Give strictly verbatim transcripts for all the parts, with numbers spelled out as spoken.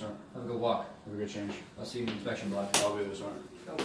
Sir. Have a good walk. Have a good change. I'll see you in the inspection block. I'll be there, sir. Okay.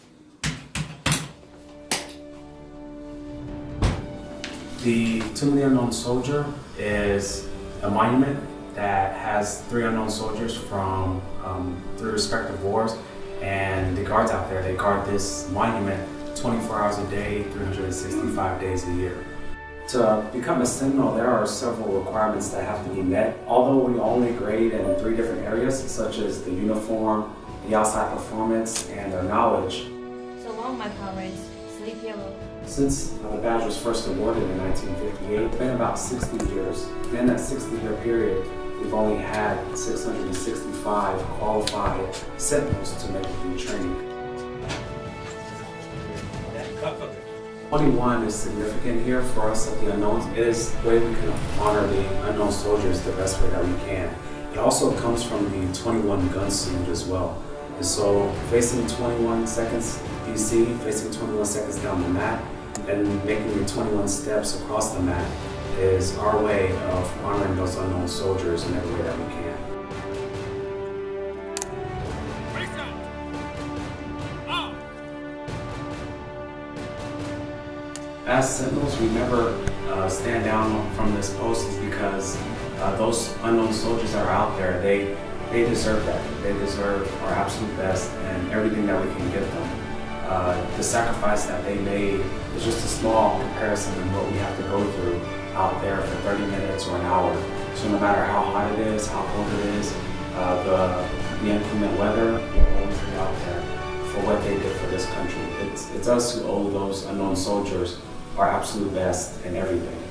The Tomb of the Unknown Soldier is a monument that has three unknown soldiers from um, three respective wars, and the guards out there, they guard this monument twenty-four hours a day, three hundred sixty-five days a year. To become a Sentinel, there are several requirements that have to be met. Although we only grade in three different areas, such as the uniform, the outside performance, and their knowledge. So long, my comrades. Sleep yellow. Since the badge was first awarded in nineteen fifty-eight, it's been about sixty years. In that sixty year period, we've only had six hundred sixty-five qualified Sentinels to make it through training. twenty-one is significant here for us at the Unknowns. It is the way we can honor the unknown soldiers the best way that we can. It also comes from the twenty-one gun salute as well. And so facing twenty-one seconds B C, facing twenty-one seconds down the mat, and making the twenty-one steps across the mat is our way of honoring those unknown soldiers in every way that we can. As Sentinels, we never uh, stand down from this post is because uh, those unknown soldiers that are out there, they they deserve that. They deserve our absolute best and everything that we can give them. Uh, the sacrifice that they made is just a small comparison to what we have to go through out there for thirty minutes or an hour. So no matter how hot it is, how cold it is, uh, the, the inclement weather, we'll always be out there for what they did for this country. It's, it's us who owe those unknown soldiers our absolute best in everything.